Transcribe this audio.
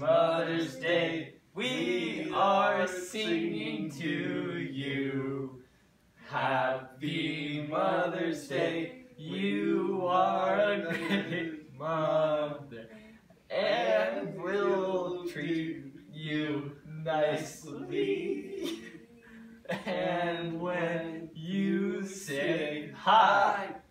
Mother's Day, we are singing to you. Happy Mother's Day, you are a great mother, and we'll treat you nicely. And when you say hi,